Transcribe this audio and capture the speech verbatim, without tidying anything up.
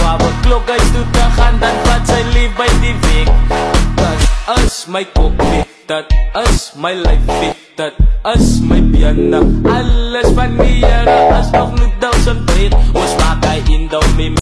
maar klok uit toe te gaan, dan vat sy lief by die week. Dat is my koppie, dat is my lyfie, dat is my bene. Alles van die